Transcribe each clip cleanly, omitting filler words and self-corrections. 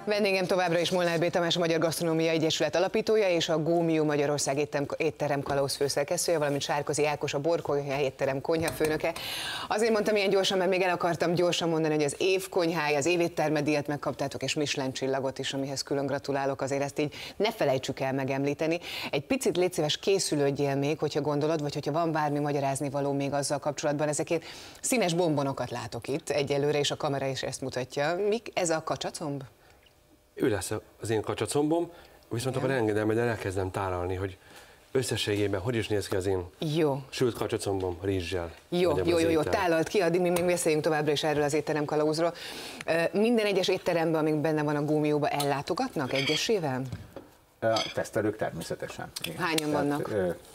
Vendégem továbbra is Molnár B. Tamás, a Magyar Gasztronómiai Egyesület alapítója és a Gómio Magyarország étterem kalauz főszerkesztője, valamint Sárközi Ákos, a Borkonyha étterem konyhafőnöke. Azért mondtam ilyen gyorsan, mert még el akartam gyorsan mondani, hogy az év konyhája, az évétterme díjat megkaptátok, és Michelin csillagot is, amihez külön gratulálok, azért ezt így ne felejtsük el megemlíteni. Egy picit légy szíves, készülődjél még, hogyha gondolod, vagy hogyha van bármi magyarázni való még azzal kapcsolatban. Ezeket színes bombonokat látok itt egyelőre, és a kamera is ezt mutatja. Mik ez a kacsacomb? Ő lesz az én kacsacombom, viszont akkor engedem, hogy elkezdem tálalni, hogy összességében hogy is néz ki az én sült kacsacombom rizssel. Jó, tálalt ki, addig mi még beszéljünk továbbra is erről az étterem kalauzról. Minden egyes étteremben, amik benne van a Gómióban, ellátogatnak egyesével? Tesztelők természetesen. Hányan vannak?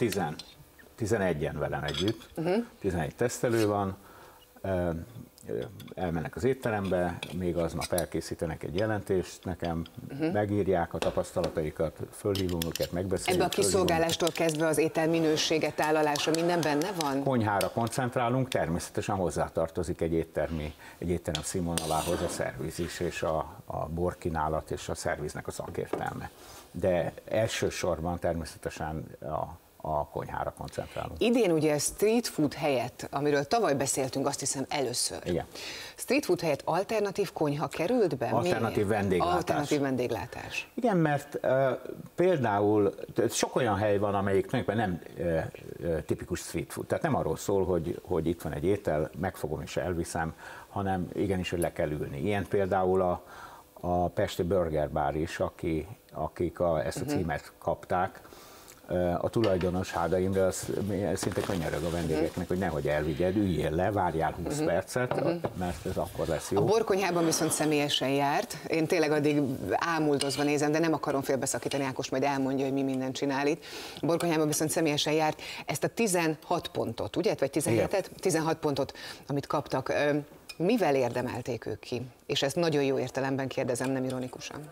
11-en velem együtt, 11 tesztelő van, elmennek az étterembe, még aznap elkészítenek egy jelentést nekem, megírják a tapasztalataikat, fölhívunk őket, megbeszéljük. Ebbe a kiszolgálástól kezdve az étel minősége, tálalása, minden benne van? Konyhára koncentrálunk, természetesen hozzátartozik egy étterem színvonalához a szerviz is, és a borkínálat és a szerviznek a szakértelme. De elsősorban természetesen a konyhára koncentrálunk. Idén ugye street food helyett, amiről tavaly beszéltünk, azt hiszem először. Igen. Street food helyett alternatív konyha került be? Alternatív vendéglátás. Alternatív vendéglátás. Igen, mert például sok olyan hely van, amelyik nem tipikus street food. Tehát nem arról szól, hogy itt van egy étel, megfogom és elviszem, hanem igenis, hogy le kell ülni. Ilyen például a Pesti Burger Bar is, akik ezt a címet kapták. A tulajdonos, Háda Imre, az szinte könyörög a vendégeknek, hogy nehogy elvigyed, üljél le, várjál 20 percet, mert ez akkor lesz jó. A borkonyhában viszont személyesen járt. Én tényleg addig ámuldozva nézem, de nem akarom félbeszakítani, Ákos majd elmondja, hogy mi mindent csinál itt. A borkonyhában viszont személyesen járt. Ezt a 16 pontot, ugye? Vagy 17-et? 16 pontot, amit kaptak. Mivel érdemelték ők ki? És ezt nagyon jó értelemben kérdezem, nem ironikusan.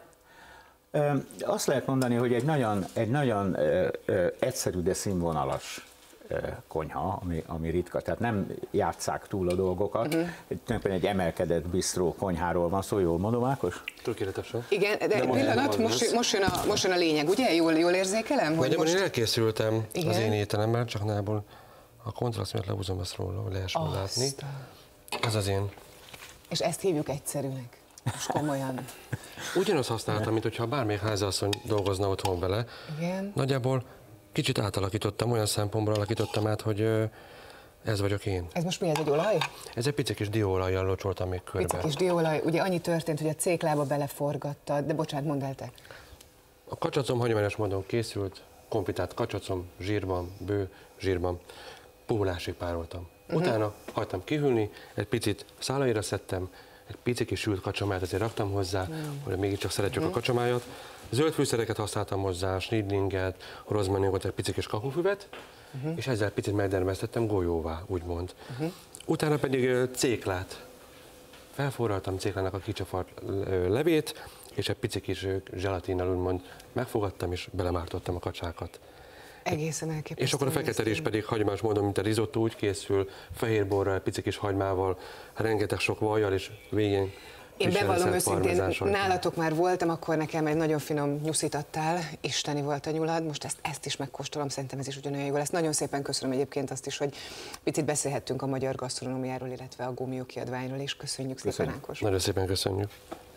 Azt lehet mondani, hogy egy nagyon egyszerű, de színvonalas konyha, ami ritka, tehát nem játsszák túl a dolgokat. Tulajdonképpen egy emelkedett bistró konyháról van szó, jól mondom, Ákos? Tökéletesen. Igen, de pillanat, most jön a lényeg, ugye? Jól érzékelem? Hogy most... Én elkészültem az én ételemmel, csak nából a kontraszt miatt lehúzom ezt róla, hogy lehessen látni. Ez az én. És ezt hívjuk egyszerűnek. Most komolyan. Ugyanazt használtam, mint hogyha bármelyik háziasszony dolgozna otthon vele. Igen. Nagyjából kicsit átalakítottam, olyan szempontból alakítottam át, hogy ez vagyok én. Ez most mi, ez egy olaj? Ez egy pici kis dióolajjal locsoltam még körbe. Pici kis dióolaj, ugye annyi történt, hogy a céklába beleforgattad, de bocsánat, mondd el te. A kacsacom hagyományos módon készült, konfitált kacsacom, zsírban, bő zsírban, puhulásig pároltam. Utána hagytam kihűlni, egy picit szálaira szedtem, egy pici kis sült kacsamájat azért raktam hozzá, hogy mégiscsak szeretjük a kacsamájat. Zöld fűszereket használtam hozzá, snidlinget, rozmaringot, egy pici kis kakufüvet, és ezzel picit megdermesztettem golyóvá, úgymond. Utána pedig céklát. Felforraltam céklának a kicsafart levét, és egy pici kis zselatinnal úgymond megfogadtam, és belemártottam a kacsákat. Egészen elképesztő. És akkor a fekete rizs pedig hagyományos módon, mint a risotto, úgy készül, fehérborral, egy pici kis hagymával, rengeteg sok vajjal, és végén. Én bevallom őszintén, nálatok már voltam, akkor nekem egy nagyon finom nyuszit adtál, isteni volt a nyulad, most ezt is megkóstolom, szerintem ez is ugyanolyan jó lesz. Nagyon szépen köszönöm egyébként azt is, hogy picit beszélhettünk a magyar gasztronómiáról, illetve a Gómio kiadványról is. Köszönjük szépen, Ákos. Nagyon szépen köszönjük.